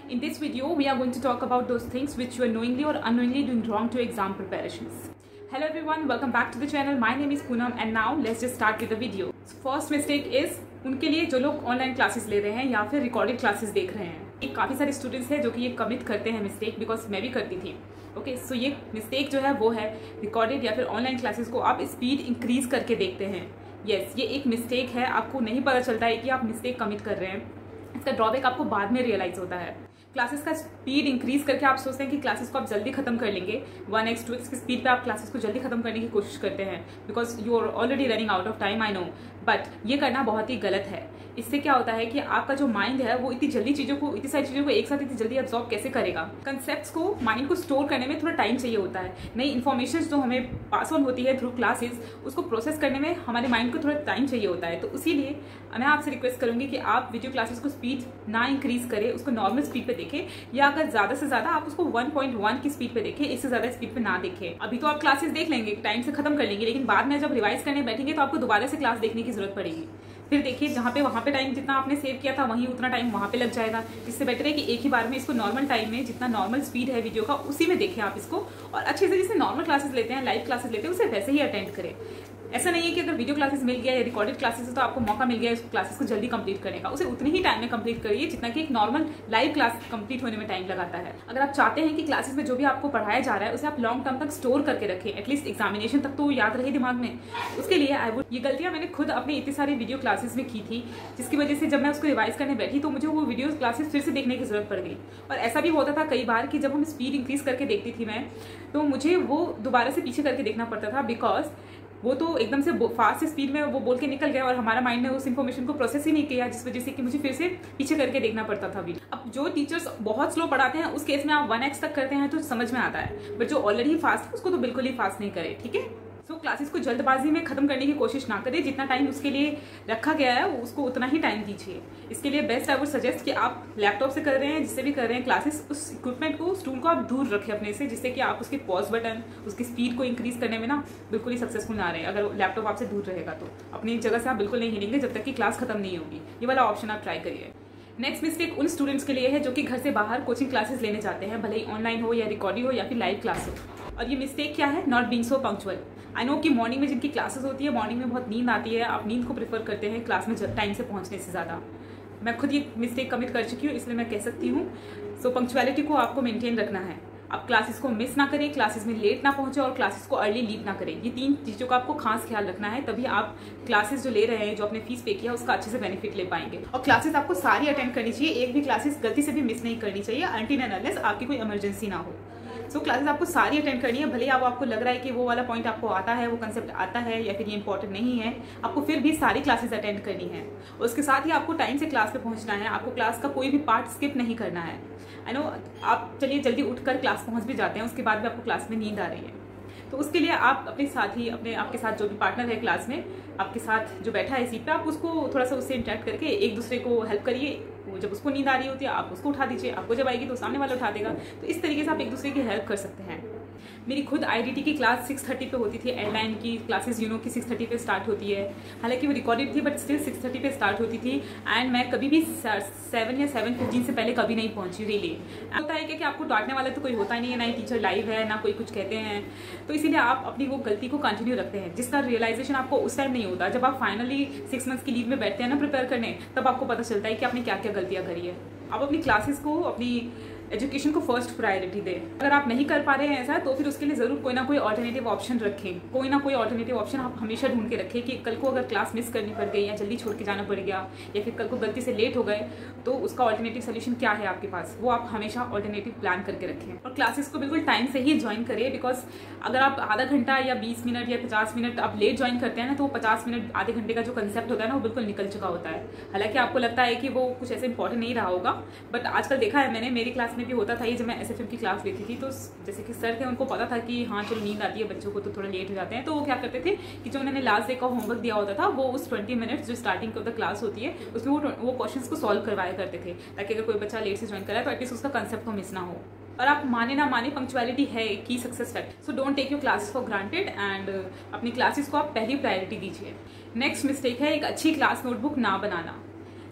In this video, we are going to talk about those things which you are knowingly or unknowingly doing wrong to exam preparations. Hello everyone, welcome back to the channel. My name is Poonam and now let's just start with the video. First mistake is उनके लिए जो लोग online classes ले रहे हैं या फिर recorded classes देख रहे हैं. काफ़ी सारे स्टूडेंट्स हैं जो कि ये कमिट करते हैं मिस्टेक, बिकॉज मैं भी करती थी. ओके सो ये मिस्टेक जो है वो है रिकॉर्डेड या फिर ऑनलाइन क्लासेस को आप स्पीड इंक्रीज करके देखते हैं. यस, ये एक मिस्टेक है. आपको नहीं पता चलता है कि आप मिस्टेक कमिट कर रहे हैं. इसका ड्रॉबैक आपको बाद में रियलाइज होता है. क्लासेस का स्पीड इंक्रीज करके आप सोचते हैं कि क्लासेस को आप जल्दी खत्म कर लेंगे. 1x 2x की स्पीड पे आप क्लासेस को जल्दी खत्म करने की कोशिश करते हैं because you are already running out of time. I know, but ये करना बहुत ही गलत है. इससे क्या होता है कि आपका जो माइंड है वो इतनी सारी चीज़ों को एक साथ इतनी जल्दी एब्जॉर्ब कैसे करेगा. कंसेप्ट्स को, माइंड को स्टोर करने में थोड़ा टाइम चाहिए होता है. नई इन्फॉर्मेशन जो हमें पास ऑन होती है थ्रू क्लासेस, उसको प्रोसेस करने में हमारे माइंड को थोड़ा टाइम चाहिए होता है. तो इसीलिए मैं आपसे रिक्वेस्ट करूंगी कि आप वीडियो क्लासेस को स्पीड ना इंक्रीज करें, उसको नॉर्मल स्पीड पे देखें, या अगर ज़्यादा से ज़्यादा आप उसको 1.1 की स्पीड पे देखें, इससे ज़्यादा स्पीड पे ना देखें. अभी तो आप क्लासेस देख लेंगे, टाइम से खत्म कर लेंगे, लेकिन बाद में जब रिवाइज करने बैठेंगे तो आपको दोबारा से क्लास देखने की जरूरत पड़ेगी. फिर देखिए वहाँ पे टाइम जितना आपने सेव किया था वहीं उतना टाइम वहाँ पे लग जाएगा. इससे बेटर है कि एक ही बार में इसको नॉर्मल टाइम में, जितना नॉर्मल स्पीड है वीडियो का, उसी में देखें आप इसको, और अच्छे से जैसे नॉर्मल क्लासेस लेते हैं, लाइव क्लासेस लेते हैं, उसे वैसे ही अटेंड करें. ऐसा नहीं है कि अगर वीडियो क्लासेस मिल गया या रिकॉर्डेड क्लासेस है तो आपको मौका मिल गया इस क्लासेस को जल्दी कंप्लीट करने का. उसे उतनी ही टाइम में कंप्लीट करिए जितना कि एक नॉर्मल लाइव क्लास कंप्लीट होने में टाइम लगाता है. अगर आप चाहते हैं कि क्लासेस में जो भी आपको पढ़ाया जा रहा है उसे आप लॉन्ग टर्म तक स्टोर करके रखें, एटलीस्ट एग्जामिनेशन तक तो याद रहे दिमाग में, उसके लिए ये गलतियां मैंने खुद अपनी इतनी सारी वीडियो क्लासेस में की थी, जिसकी वजह से जब मैं उसको रिवाइज करने बैठी तो मुझे वो वीडियो क्लासेस फिर से देखने की जरूरत पड़ गई. और ऐसा भी होता था कई बार कि जब हम स्पीड इंक्रीज करके देखती थी मैं, तो मुझे वो दोबारा से पीछे करके देखना पड़ता था, बिकॉज वो तो एकदम से फास्ट स्पीड में वो बोल के निकल गया और हमारा माइंड ने उस इन्फॉर्मेशन को प्रोसेस ही नहीं किया, जिस वजह से कि मुझे फिर से पीछे करके देखना पड़ता था. अब जो टीचर्स बहुत स्लो पढ़ाते हैं उस केस में आप 1x तक करते हैं तो समझ में आता है, बट जो ऑलरेडी फास्ट है उसको तो बिल्कुल ही फास्ट नहीं करे. ठीक है, तो क्लासेस को जल्दबाजी में खत्म करने की कोशिश ना करें. जितना टाइम उसके लिए रखा गया है उसको उतना ही टाइम दीजिए. इसके लिए बेस्ट आई वुड सजेस्ट कि आप लैपटॉप से कर रहे हैं, जिससे भी कर रहे हैं क्लासेस, उस इक्विपमेंट को, उस टूल को आप दूर रखें अपने से, जिससे कि आप उसके पॉज बटन, उसकी स्पीड को इंक्रीज करने में ना बिल्कुल ही सक्सेसफुल ना रहे. अगर लैपटॉप आपसे दूर रहेगा तो अपनी जगह से आप बिल्कुल नहीं हिलेंगे जब तक कि क्लास खत्म नहीं होगी. ये वाला ऑप्शन आप ट्राई करिए. नेक्स्ट मिस्टेक उन स्टूडेंट्स के लिए है जो कि घर से बाहर कोचिंग क्लासेस लेने जाते हैं, भले ही ऑनलाइन हो या रिकॉर्डिंग हो या फिर लाइव क्लास हो. और ये मिस्टेक क्या है? Not being so punctual. I know कि मॉर्निंग में जिनकी क्लासेस होती है, मॉर्निंग में बहुत नींद आती है, आप नींद को प्रेफर करते हैं क्लास में टाइम से पहुंचने से ज़्यादा. मैं खुद ये मिस्टेक कमिट कर चुकी हूँ, इसलिए मैं कह सकती हूँ. सो पंक्चुअलिटी को आपको मेंटेन रखना है. आप क्लासेस को मिस ना करें, क्लासेस में लेट ना पहुंचे और क्लासेस को अर्ली लीव ना करें. ये 3 चीज़ों का आपको खास ख्याल रखना है, तभी आप क्लासेस जो ले रहे हैं, जो आपने फीस पे किया, उसका अच्छे से बेनिफिट ले पाएंगे. और क्लासेस आपको सारी अटेंड करनी चाहिए, एक भी क्लासेस गलती से भी मिस नहीं करनी चाहिए अनटिल एंड अनलेस आपकी कोई इमरजेंसी ना हो. सो क्लासेस आपको सारी अटेंड करनी है, भले ही आपको लग रहा है कि वो वाला पॉइंट आपको आता है, वो कंसेप्ट आता है, या फिर ये इंपॉर्टेंट नहीं है, आपको फिर भी सारी क्लासेस अटेंड करनी है. उसके साथ ही आपको टाइम से क्लास पे पहुंचना है. आपको क्लास का कोई भी पार्ट स्किप नहीं करना है. आई नो आप चलिए जल्दी उठकर क्लास पहुंच भी जाते हैं, उसके बाद भी आपको क्लास में नींद आ रही है, तो उसके लिए आप अपने साथी, आपके साथ जो भी पार्टनर है क्लास में, आपके साथ जो बैठा है सीट पे, आप उसको थोड़ा सा उससे इंटरेक्ट करके एक दूसरे को हेल्प करिए. वो जब उसको नींद आ रही होती है आप उसको उठा दीजिए, आपको जब आएगी तो सामने वाला उठा देगा. तो इस तरीके से आप एक दूसरे की हेल्प कर सकते हैं. मेरी खुद IDT की क्लास 6:30 पे होती थी. एयरलाइन की क्लासेस की 6:30 पे स्टार्ट होती है. हालांकि वो रिकॉर्डेड थी बट स्टिल 6:30 पे स्टार्ट होती थी. एंड मैं कभी भी 7 या 7:15 से पहले कभी नहीं पहुंची. रियली होता है कि आपको डांटने वाला तो कोई होता ही नहीं है, ना ही टीचर लाइव है, ना कोई कुछ कहते हैं. तो इसीलिए आप अपनी वो गलती को कंटिन्यू रखते हैं, जिसका रियलाइजेशन आपको उस टाइम नहीं होता. जब आप फाइनली 6 मंथ्स की लीव में बैठते हैं ना प्रिपेयर करने, तब आपको पता चलता है कि आपने क्या क्या गलतियाँ करी है. आप अपनी क्लासेस को, अपनी एजुकेशन को फर्स्ट प्रायोरिटी दें. अगर आप नहीं कर पा रहे हैं ऐसा, तो फिर उसके लिए ज़रूर कोई ना कोई ऑल्टरनेटिव ऑप्शन रखें. कोई ना कोई ऑल्टरनेटिव ऑप्शन आप हमेशा ढूंढ के रखें कि कल को अगर क्लास मिस करनी पड़ गई, या जल्दी छोड़ के जाना पड़ गया, या फिर कल को गलती से लेट हो गए, तो उसका ऑल्टरनेटिव सोल्यूशन क्या है आपके पास, वो आप हमेशा ऑल्टरनेटिव प्लान करके रखें. और क्लासेस को बिल्कुल टाइम से ही ज्वाइन करें, बिकॉज अगर आप आधा घंटा या 20 मिनट या 50 मिनट आप लेट ज्वाइन करते हैं ना, तो 50 मिनट आधे घंटे का जो कंसेप्ट होता है ना, वो बिल्कुल निकल चुका होता है. हालांकि आपको लगता है कि वो कुछ ऐसे इंपॉर्टेंट नहीं रहा होगा, बट आजकल देखा है मैंने, मेरी क्लास में भी होता था ये. जब मैं SFM की क्लास लेती थी, तो जैसे कि सर थे, उनको पता था कि हाँ चलो नींद आती है बच्चों को तो थोड़ा लेट हो जाते हैं, तो वो क्या करते थे कि जो उन्होंने लास्ट डे का होमवर्क दिया होता था, वो उस 20 मिनट्स जो स्टार्टिंग ऑफ द क्लास होती है उसमें वो क्वेश्चंस को सॉल्व करवाया करते थे, ताकि अगर कोई बच्चा लेट से ज्वाइन करा है तो एटलीस्ट उसका कंसेप्ट को मिस ना हो. और आप माने ना माने, पंक्चुअलिटी है की success factor. So don't take your classes for granted and अपनी क्लासेस को आप पहली प्रायोरिटी दीजिए. नेक्स्ट मिस्टेक है एक अच्छी क्लास नोटबुक ना बनाना.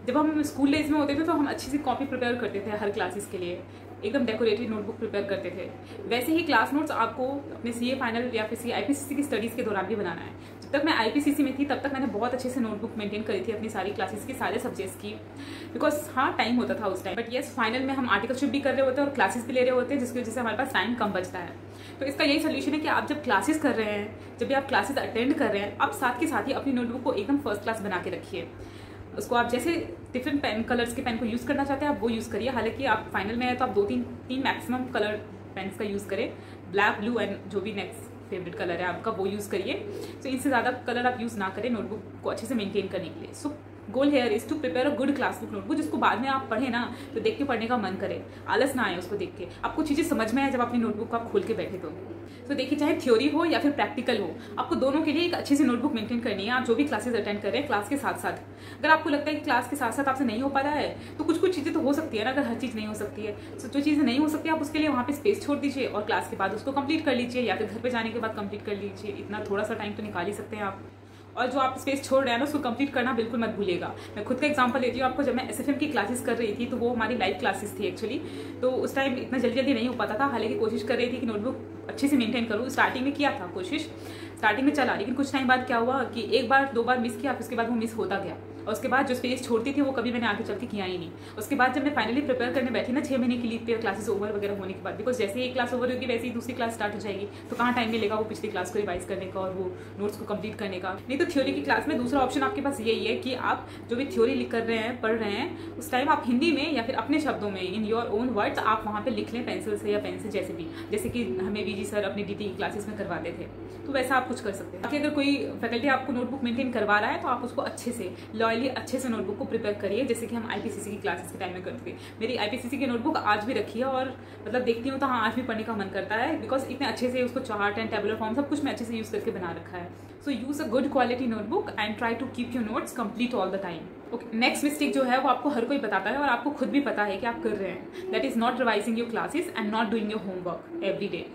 जब हम स्कूल डेज में होते थे तो हम अच्छी सी कॉपी प्रिपेयर करते थे हर क्लासेस के लिए, एकदम डेकोरेटेड नोटबुक प्रिपेयर करते थे। वैसे ही क्लास नोट्स आपको अपने सीए फाइनल या फिर आईपीसीसी की स्टडीज़ के दौरान भी बनाना है। जब तक मैं आईपीसीसी में थी तब तक मैंने बहुत अच्छे से नोटबुक मेंटेन करी थी अपनी सारी क्लासेस की, सारे सब्जेक्ट्स की, बिकॉज हाँ टाइम होता था उस टाइम। बट येस, फाइनल में हम आर्टिकलशिप भी कर रहे होते हैं और क्लासेस भी ले रहे होते हैं, जिसकी वजह से हमारे पास टाइम कम बचता है। तो इसका यही सोल्यूशन है कि आप जब क्लासेस कर रहे हैं, जब भी आप क्लासेस अटेंड कर रहे हैं, आप साथ के साथ ही अपनी नोटबुक को एकदम फर्स्ट क्लास बना के रखिए। उसको आप जैसे डिफरेंट पेन कलर्स के पेन को यूज़ करना चाहते हैं आप वो यूज़ करिए। हालांकि आप फाइनल में है तो आप तीन मैक्सिमम कलर पेन्स का यूज़ करें, ब्लैक, ब्लू एंड जो भी नेक्स्ट फेवरेट कलर है आपका वो यूज़ करिए। तो इनसे ज़्यादा कलर आप यूज़ ना करें नोटबुक को अच्छे से मेंटेन करने के लिए। So goal here is to prepare a good class book notebook, जिसको बाद में आप पढ़े ना तो देख के पढ़ने का मन करे, आलस ना आए उसको देख के, आपको चीज़ें समझ में आए जब अपनी नोटबुक को आप खोल के बैठे तो देखिए चाहे थ्योरी हो या फिर प्रैक्टिकल हो, आपको दोनों के लिए एक अच्छी सी नोटबुक मेंटेन करनी है। आप जो भी क्लासेस अटेंड कर रहे हैं क्लास के साथ साथ, अगर आपको लगता है कि क्लास के साथ साथ आपसे नहीं हो पा रहा है तो कुछ चीज़ें तो हो सकती है ना, अगर हर चीज़ नहीं हो सकती है तो जो चीज़ें नहीं हो सकती आप उसके लिए वहाँ पे स्पेस छोड़ दीजिए और क्लास के बाद उसको कंप्लीट कर लीजिए, या फिर घर पे जाने के बाद कंप्लीट कर लीजिए। इतना थोड़ा सा टाइम तो निकाल ही सकते हैं आप। और जो आप स्पेस छोड़ रहे हैं ना उसको कंप्लीट करना बिल्कुल मत भूलिएगा। मैं खुद का एग्जांपल लेती हूँ आपको। जब मैं एसएफएम की क्लासेस कर रही थी तो वो हमारी लाइव क्लासेस थी एक्चुअली, तो उस टाइम इतना जल्दी नहीं हो पाता था। हालांकि कोशिश कर रही थी कि नोटबुक अच्छे से मेंटेन करूँ, स्टार्टिंग में किया था कोशिश, स्टार्टिंग में चला, लेकिन कुछ टाइम बाद क्या हुआ कि एक बार दो बार मिस किया, उसके बाद वो मिस होता गया और उसके बाद जो स्पेस छोड़ती थी वो कभी मैंने आगे चल के किया ही नहीं। उसके बाद जब मैं फाइनली प्रिपेयर करने बैठी ना 6 महीने की लीव पे क्लासेस ओवर वगैरह होने के बाद, बिकॉज जैसे ही एक क्लास ओवर होगी वैसे ही दूसरी क्लास स्टार्ट हो जाएगी, तो कहाँ टाइम मिलेगा वो पिछली क्लास को रिवाइज करने का और वो नोट्स को कंप्लीट करने का। नहीं तो थ्योरी की क्लास में दूसरा ऑप्शन आपके पास यही है कि आप जो भी थ्योरी लिख कर रहे हैं, पढ़ रहे हैं, उस टाइम आप हिंदी में या फिर अपने शब्दों में इन योर ओन वर्ड्स आप वहाँ पे लिख लें पेंसिल से या पेन से, जैसे कि हमें वीजी सर अपनी डीटी की क्लासेस में करवाते थे, तो वैसा आप कुछ कर सकते हैं। बाकी अगर कोई फैकल्टी आपको नोटबुक मेंटेन करवा रहा है तो आप उसको अच्छे से लॉयली अच्छे से नोटबुक को प्रिपेयर करिए, जैसे कि हम आईपीसीसी की क्लासेस के टाइम में करते थे। मेरी आईपीसीसी की नोटबुक आज भी रखी है और मतलब देखती हूँ तो हाँ आज भी पढ़ने का मन करता है, बिकॉज इतने अच्छे से उसको चार्ट एंड टेबुलर फॉर्म सब कुछ मैं अच्छे से यूज़ करके बना रखा है। So use a good quality notebook and try to keep your notes complete all the time. Okay, next mistake जो है वो आपको हर कोई बताता है और आपको खुद भी पता है कि आप कर रहे हैं, that is not revising your classes and not doing your homework every day.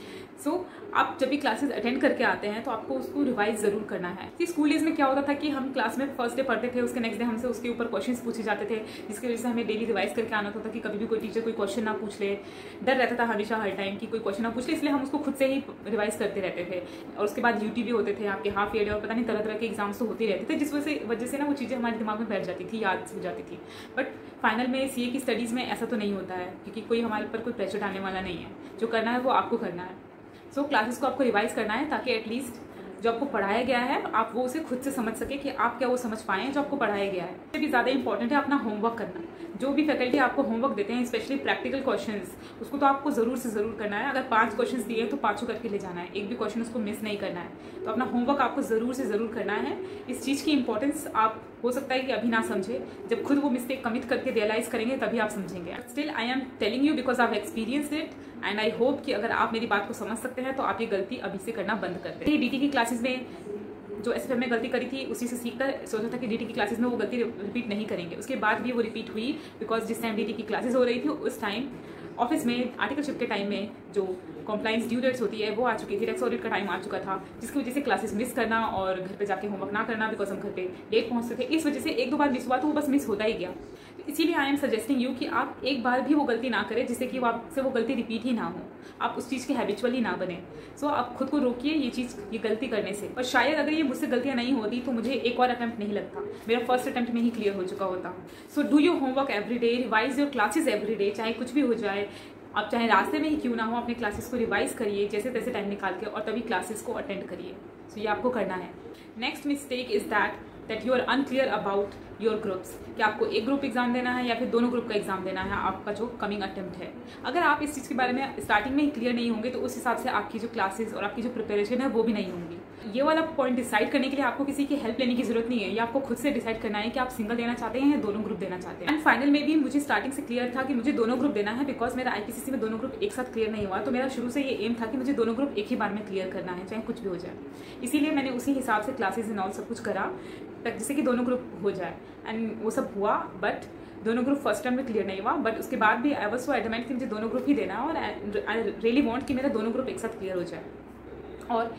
So आप जब भी क्लासेस अटेंड करके आते हैं तो आपको उसको रिवाइज जरूर करना है। कि स्कूल डेज में क्या होता था कि हम क्लास में फर्स्ट डे पढ़ते थे, उसके नेक्स्ट डे हमसे उसके ऊपर क्वेश्चंस पूछे जाते थे, जिसकी वजह से हमें डेली रिवाइज करके आना होता था कि कभी भी कोई टीचर कोई क्वेश्चन ना पूछ ले। डर रहता था हमेशा हर टाइम कि कोई क्वेश्चन ना पूछ ले, इसलिए हम उसको खुद से ही रिवाइज करते रहते थे। और उसके बाद यूटी भी होते थे आपके, हाफ ईयरली और पता नहीं तरह तरह के एग्जाम्स तो होते रहते थे, जिस वजह से ना वो चीज़ें हमारे दिमाग में बैठ जाती थी, याद हो जाती थी। बट फाइनल में सीए की स्टडीज़ में ऐसा तो नहीं होता है, क्योंकि कोई हमारे ऊपर कोई प्रेशर डालने वाला नहीं है। जो करना है वो आपको करना है। सो क्लासेस को आपको रिवाइज करना है ताकि एटलीस्ट जो आपको पढ़ाया गया है आप वो उसे खुद से समझ सके कि आप क्या वो समझ पाएँ जो आपको पढ़ाया गया है। इससे भी ज़्यादा इंपॉर्टेंट है अपना होमवर्क करना। जो भी फैकल्टी आपको होमवर्क देते हैं, स्पेशली प्रैक्टिकल क्वेश्चंस, उसको तो आपको ज़रूर से ज़रूर करना है। अगर 5 क्वेश्चंस दिए हैं तो 5 करके ले जाना है, एक भी क्वेश्चन उसको मिस नहीं करना है। तो अपना होमवर्क आपको ज़रूर से ज़रूर करना है। इस चीज़ की इंपॉर्टेंस आप हो सकता है कि अभी ना समझे, जब खुद वो मिस्टेक कमिट करके रियलाइज करेंगे तभी आप समझेंगे। Still I am telling you because I experience it and I hope कि अगर आप मेरी बात को समझ सकते हैं तो आप ये गलती अभी से करना बंद कर दें। डीटी की क्लासेस में जो एसएफएम में गलती करी थी उसी से सीखकर सोचा था कि डीटी की क्लासेस में वो गलती रिपीट नहीं करेंगे। उसके बाद भी वो रिपीट हुई, बिकॉज जिस टाइम डीटी की क्लासेस हो रही थी उस टाइम ऑफिस में आर्टिकलशिप के टाइम में जो कॉम्प्लाइंस ड्यू डेट्स होती है वो आ चुकी थी, टैक्स ऑडिट का टाइम आ चुका था, जिसकी वजह से क्लासेस मिस करना और घर पे जाके होमवर्क ना करना, बिकॉज हम घर पे लेट पहुंचते थे, इस वजह से 1-2 बार मिस हुआ तो वो बस मिस होता ही गया। इसीलिए आई एम सजेस्टिंग यू कि आप एक बार भी वो गलती ना करें, जिससे कि वो आपसे वो गलती रिपीट ही ना हो, आप उस चीज़ के हैबिचुअली ना बने। सो आप खुद को रोकिए ये गलती करने से। और शायद अगर ये मुझसे गलतियाँ नहीं होती तो मुझे एक और अटैम्प्ट नहीं लगता, मेरा फर्स्ट अटैम्प्ट में ही क्लियर हो चुका होता। So do your homework every day, revise your classes every day, चाहे कुछ भी हो जाए, आप चाहे रास्ते में ही क्यों ना हो, अपने क्लासेस को रिवाइज करिए जैसे तैसे टाइम निकाल के, और तभी क्लासेस को अटेंड करिए। सो ये आपको करना है। Next mistake is that you are unclear about your groups, कि आपको एक ग्रुप एग्जाम देना है या फिर दोनों ग्रुप का एग्जाम देना है आपका जो कमिंग अटेम्प्ट है। अगर आप इस चीज़ के बारे में स्टार्टिंग में ही क्लियर नहीं होंगे तो उस हिसाब से आपकी जो क्लासेस और आपकी जो प्रिपरेशन है वो भी नहीं होंगी। ये वाला पॉइंट डिसाइड करने के लिए आपको किसी की हेल्प लेने की जरूरत नहीं है, ये आपको खुद से डिसाइड करना है कि आप सिंगल देना चाहते हैं या दोनों ग्रुप देना चाहते हैं। एंड फाइनल में भी मुझे स्टार्टिंग से क्लियर था कि मुझे दोनों ग्रुप देना है, बिकॉज मेरा आईपीसीसी में दोनों ग्रुप एक साथ क्लियर नहीं हुआ, तो मेरा शुरू से ये एम था कि मुझे दोनों ग्रुप एक ही बार में क्लियर करना है, चाहे कुछ भी हो जाए। इसीलिए मैंने उसी हिसाब से क्लासेस एंड ऑल सब कुछ करा जिससे कि दोनों ग्रुप हो जाए, एंड वो सब हुआ। बट दोनों ग्रुप फर्स्ट टर्म में क्लियर नहीं हुआ, बट उसके बाद भी आई वाज सो एडमेंट कि मुझे दोनों ग्रुप ही देना है, और आई रियली वांट कि मेरा दोनों ग्रुप एक साथ क्लियर हो जाए। और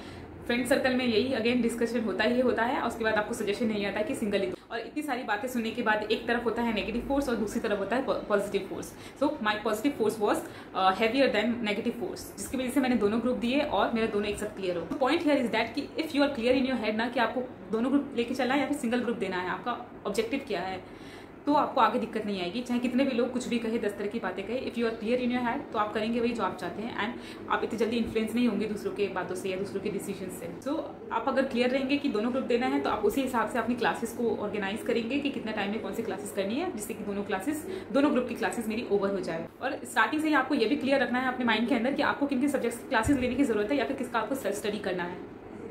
फ्रेंड सर्कल में यही अगेन डिस्कशन होता है और उसके बाद आपको सजेशन नहीं आता है कि सिंगल ही। और इतनी सारी बातें सुनने के बाद एक तरफ होता है नेगेटिव फोर्स और दूसरी तरफ होता है positive force. So my positive force was heavier than negative force, जिसकी वजह से मैंने दोनों ग्रुप दिए और मेरा दोनों एक साथ क्लियर हो। पॉइंट हियर इज दैट कि if you are clear in your head ना कि आपको दोनों ग्रुप लेके चलना है या फिर सिंगल ग्रुप देना है, आपका ऑब्जेक्टिव क्या है, तो आपको आगे दिक्कत नहीं आएगी। चाहे कितने भी लोग कुछ भी कहे, 10 तरह की बातें कहे, if you are clear in your head तो आप करेंगे वही जो आप चाहते हैं एंड आप इतनी जल्दी इन्फ्लुएंस नहीं होंगे दूसरों के बातों से या दूसरों के डिसीजन से। सो आप अगर क्लियर रहेंगे कि दोनों ग्रुप देना है तो आप उसी हिसाब से अपनी क्लासेस को ऑर्गेनाइज करेंगे कि कितना टाइम में कौन सी क्लासेस करनी है, जिससे कि दोनों ग्रुप की क्लासेस मेरी ओवर हो जाए। और स्टार्टिंग से ही आपको ये भी क्लियर रखना है अपने माइंड के अंदर कि आपको किन किन सब्जेक्ट्स की क्लासेस लेने की जरूरत है या फिर किसका आपको सेल्फ स्टडी करना है।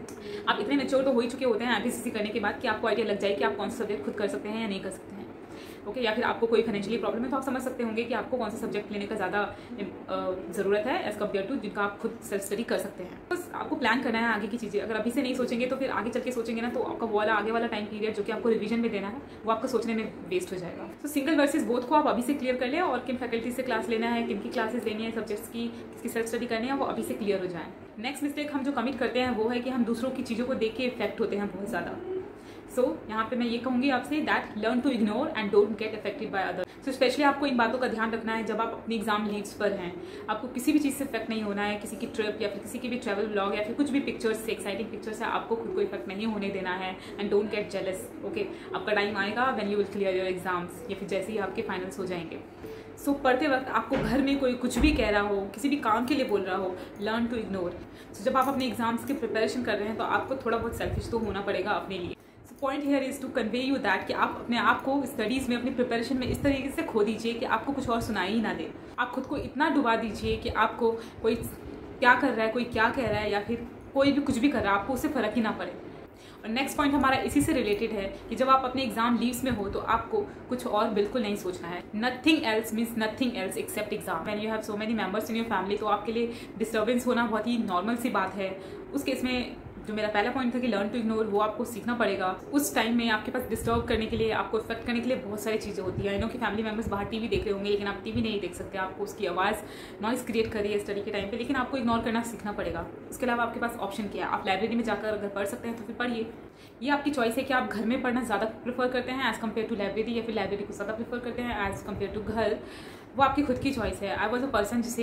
आप इतने मेच्योर तो हो ही चुके होते हैं एमपीसीसी करने के बाद कि आपको आइडिया लग जाए कि आप कौन सा सब्जेक्ट खुद कर सकते हैं या नहीं कर सकते हैं। ओके, या फिर आपको कोई फाइनेंशियली प्रॉब्लम है तो आप समझ सकते होंगे कि आपको कौन सा सब्जेक्ट लेने का ज़्यादा ज़रूरत है एज कम्पेयर टू जिनका आप खुद सेल्फ स्टडी कर सकते हैं। बस आपको प्लान करना है आगे की चीज़ें। अगर अभी से नहीं सोचेंगे तो फिर आगे चल के सोचेंगे ना तो आपका वो वाला आगे वाला टाइम पीरियड जो कि आपको रिवीजन में देना है वो आपको सोचने में वेस्ट हो जाएगा। तो सिंगल वर्सेस बोथ को आप अभी से क्लियर कर लें और किन फैकल्टी से क्लास लेना है, किन की क्लासेस लेनी है, सब्जेक्ट्स की किसकी सेल्फ स्टडी करनी है, वो अभी से क्लियर हो जाए। नेक्स्ट मिस्टेक हम जो कमिट करते हैं वो है कि हम दूसरों की चीज़ों को देख के इफेक्ट होते हैं बहुत ज़्यादा। सो यहाँ पे मैं ये कहूँगी आपसे that learn to ignore and don't get affected by other. So specially आपको इन बातों का ध्यान रखना है जब आप अपनी एग्जाम लीव्स पर हैं। आपको किसी भी चीज़ से इफेक्ट नहीं होना है, किसी की ट्रिप या फिर किसी की भी ट्रैवल ब्लॉग या फिर कुछ भी पिक्चर्स से, एक्साइटिंग पिक्चर से आपको खुद को इफेक्ट नहीं होने देना है and don't get jealous. Okay, आपका टाइम आएगा when you will clear your exams या फिर जैसे ही आपके फाइनल्स हो जाएंगे। सो पढ़ते वक्त आपको घर में कोई कुछ भी कह रहा हो, किसी भी काम के लिए बोल रहा हो, लर्न टू इग्नोर। सो जब आप अपने एग्जाम्स की प्रिपरेशन कर रहे हैं तो आपको थोड़ा बहुत सेल्फिश तो होना पड़ेगा अपने लिए। Point here is to convey you that कि आप अपने आप को स्टडीज़ में, अपनी प्रिपरेशन में इस तरीके से खो दीजिए कि आपको कुछ और सुनाई ही ना दे। आप खुद को इतना डुबा दीजिए कि आपको कोई क्या कर रहा है, कोई क्या कह रहा है या फिर कोई भी कुछ भी कर रहा है, आपको उससे फ़र्क ही ना पड़े। और नेक्स्ट पॉइंट हमारा इसी से रिलेटेड है कि जब आप अपने एग्जाम लीव्स में हो तो आपको कुछ और बिल्कुल नहीं सोचना है। Nothing else means nothing else except exam. When you have so many members in your family तो आपके लिए डिस्टर्बेंस होना बहुत ही नॉर्मल सी बात है। उस केस में जो मेरा पहला पॉइंट था कि लर्न टू इग्नोर, वो आपको सीखना पड़ेगा। उस टाइम में आपके पास डिस्टर्ब करने के लिए, आपको इफेक्ट करने के लिए बहुत सारी चीज़ें होती हैं। आई नो कि फैमिली मेंबर्स बाहर टीवी देख रहे होंगे लेकिन आप टीवी नहीं देख सकते, आपको उसकी आवाज़ नॉइस क्रिएट कर रही है स्टडी के टाइम पे, लेकिन आपको इग्नोर करना सीखना पड़ेगा। उसके अलावा आपके पास ऑप्शन क्या है? आप लाइब्रेरी में जाकर अगर पढ़ सकते हैं तो फिर पढ़िए। ये आपकी चॉइस है कि आप घर में पढ़ना ज़्यादा प्रेफर करते हैं एज़ कम्पेयर टू लाइब्रेरी या फिर लाइब्रेरी को ज़्यादा प्रेफर करते हैं एज़ कम्पेयर टू घर। वो आपकी खुद की चॉइस है। आई वॉज अ पर्सन जिसे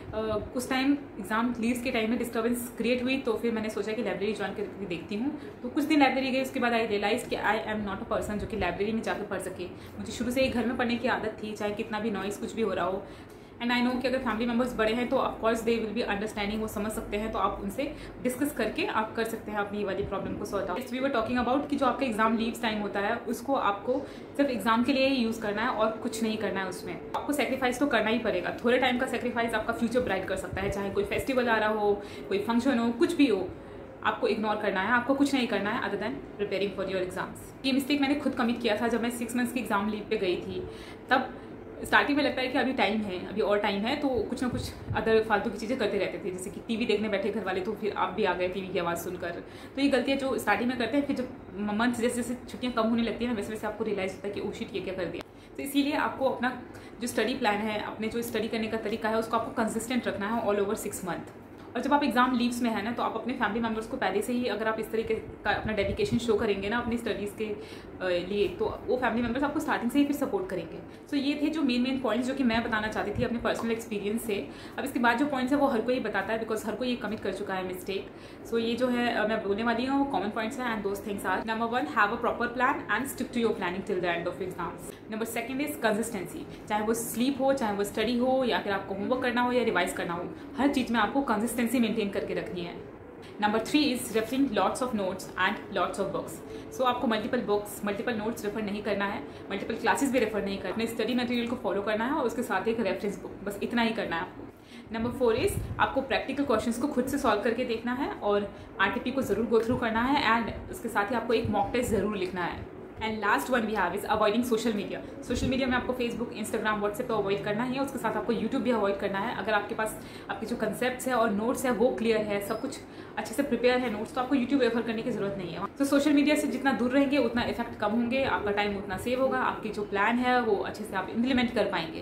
उस टाइम एग्जाम लीव्स के टाइम में डिस्टर्बेंस क्रिएट हुई तो फिर मैंने सोचा कि लाइब्रेरी ज्वाइन करके देखती हूँ। तो कुछ दिन लाइब्रेरी गई, उसके बाद आई रियलाइज कि I am not a person जो कि लाइब्रेरी में जाकर पढ़ सके। मुझे शुरू से ही घर में पढ़ने की आदत थी, चाहे कितना भी नॉइस कुछ भी हो रहा हो। एंड आई नो कि अगर फैमिली मेंबर्स बड़े हैं तो of course they will be understanding, वो समझ सकते हैं, तो आप उनसे डिस्कस करके आप कर सकते हैं अपनी ये वाली प्रॉब्लम को sort out. We were talking about कि जो आपका एग्जाम लीव्स टाइम होता है उसको आपको सिर्फ एग्जाम के लिए ही यूज़ करना है और कुछ नहीं करना है। उसमें आपको सेक्रीफाइस तो करना ही पड़ेगा। थोड़े टाइम का सेक्रीफाइस आपका फ्यूचर ब्राइट कर सकता है, चाहे कोई फेस्टिवल आ रहा हो, कोई फंक्शन हो, कुछ भी हो, आपको इग्नोर करना है। आपको कुछ नहीं करना है other than preparing for your exams. ये मिस्टेक मैंने खुद कमिट किया था जब मैं 6 मंथ्स की एग्जाम लीव पे गई थी। तब स्टार्टिंग में लगता है कि अभी टाइम है, अभी और टाइम है, तो कुछ ना कुछ अदर फालतू की चीज़ें करते रहते थे, जैसे कि टीवी देखने बैठे घर वाले तो फिर आप भी आ गए टीवी की आवाज़ सुनकर। तो ये गलतियाँ जो स्टार्टिंग में करते हैं, फिर जब मंथ जैसे जैसे छुट्टियाँ कम होने लगती हैं ना, वैसे वैसे आपको रियलाइज होता है कि ओ शिट ये क्या कर दिया। तो इसीलिए आपको अपना जो स्टडी प्लान है, अपने जो स्टडी करने का तरीका है, उसको आपको कंसिस्टेंट रखना है ऑल ओवर 6 मंथ। और जब आप एग्जाम लीव्स में है ना तो आप अपने फैमिली मेम्बर्स को पहले से ही, अगर आप इस तरीके का अपना डेडिकेशन शो करेंगे ना अपनी स्टडीज़ के लिए, तो वो फैमिली मेम्बर्स आपको स्टार्टिंग से ही फिर सपोर्ट करेंगे। सो ये थे जो मेन पॉइंट्स जो कि मैं बताना चाहती थी अपने पर्सनल एक्सपीरियंस से। अब इसके बाद जो पॉइंट्स है वो हर कोई बताता है, बिकॉज हर कोई ये कमिट कर चुका है मिस्टेक। सो ये जो है मैं बोलने वाली हूँ वो कॉमन पॉइंट्स हैं and those things are: number 1, have a proper plan and stick to your planning till the end of exams. Number 2 is consistency. चाहे वो स्लीप हो, चाहे वो स्टडी हो, या फिर आपको होमवर्क करना हो या रिवाइज करना हो, हर चीज़ में आपको कंसिस्टेंसी मेंटेन करके रखनी है। Number 3 is referring lots of notes and lots of books. So आपको multiple books, multiple notes refer नहीं करना है, मल्टीपल क्लासेस भी रेफर नहीं करना, अपने स्टडी मटेरियल को फॉलो करना है और उसके साथ एक रेफरेंस बुक, बस इतना ही करना है आपको। नंबर 4 इज आपको प्रैक्टिकल क्वेश्चंस को खुद से सॉल्व करके देखना है और आरटीपी को जरूर गो थ्रू करना है एंड उसके साथ ही आपको एक मॉक टेस्ट जरूर लिखना है। And last one we have is avoiding social media. Social media में आपको फेसबुक, इंस्टाग्राम, व्हाट्सएप तो अवॉइड करना ही है, उसके साथ आपको यूट्यूब भी अवॉइड करना है। अगर आपके पास आपके जो कंसेप्ट्स है और नोट्स है वो क्लियर है, सब कुछ अच्छे से प्रिपेयर है नोट्स, तो आपको यूट्यूब रेफर करने की जरूरत नहीं है। तो सोशल मीडिया से जितना दूर रहेंगे उतना इफेक्ट कम होंगे, आपका टाइम उतना सेव होगा, आपकी जो प्लान है वो अच्छे से आप इम्प्लीमेंट कर पाएंगे।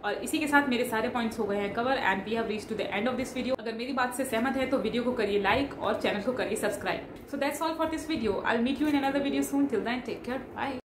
और इसी के साथ मेरे सारे पॉइंट्स हो गए हैं cover and we have reached to the end of this video. अगर मेरी बात से सहमत है तो वीडियो को करिए लाइक और चैनल को करिए subscribe. So that's all for this video. I will meet you in another video soon. Till then take care, bye.